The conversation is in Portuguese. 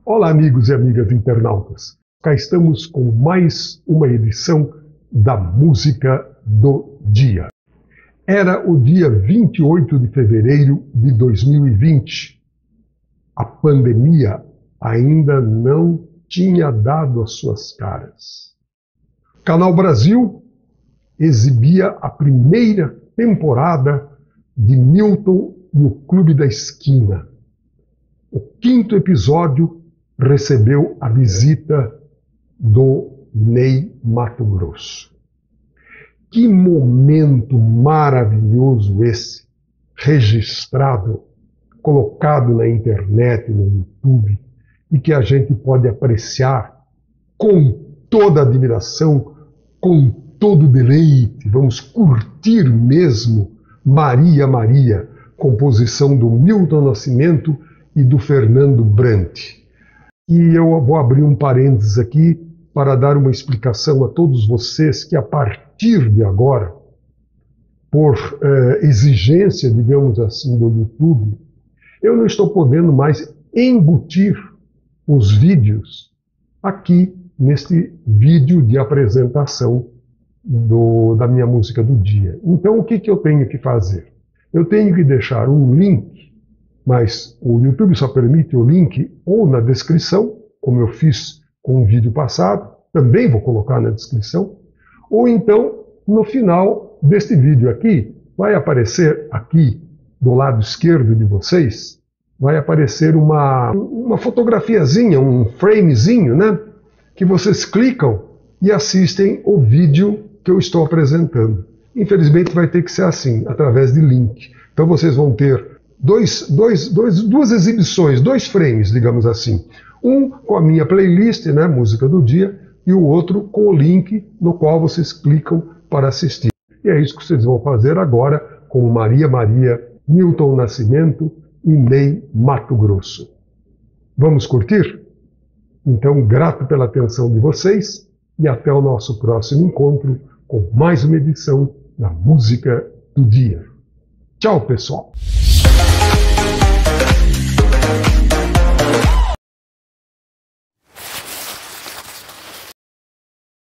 Olá, amigos e amigas internautas. Cá estamos com mais uma edição da Música do Dia. Era o dia 28 de fevereiro de 2020. A pandemia ainda não tinha dado as suas caras. Canal Brasil exibia a primeira temporada de Milton e o Clube da Esquina. O 5º episódio recebeu a visita do Ney Matogrosso. Que momento maravilhoso esse, registrado, colocado na internet, no YouTube, e que a gente pode apreciar com toda admiração, com todo deleite. Vamos curtir mesmo Maria Maria, composição do Milton Nascimento e do Fernando Brant. E eu vou abrir um parênteses aqui para dar uma explicação a todos vocês que a partir de agora, por exigência, digamos assim, do YouTube, eu não estou podendo mais embutir os vídeos aqui neste vídeo de apresentação da minha música do dia. Então o que eu tenho que fazer? Eu tenho que deixar um link, mas o YouTube só permite o link ou na descrição, como eu fiz com o vídeo passado, também vou colocar na descrição, ou então no final deste vídeo aqui, vai aparecer aqui do lado esquerdo de vocês, vai aparecer uma fotografiazinha, um framezinho, né? Que vocês clicam e assistem o vídeo que eu estou apresentando. Infelizmente vai ter que ser assim, através de link. Então vocês vão ter duas exibições, 2 frames, digamos assim. Um com a minha playlist, né, música do dia, e o outro com o link no qual vocês clicam para assistir. E é isso que vocês vão fazer agora com Maria Maria, Milton Nascimento e Ney Matogrosso. Vamos curtir? Então, grato pela atenção de vocês e até o nosso próximo encontro com mais uma edição da Música do Dia. Tchau, pessoal!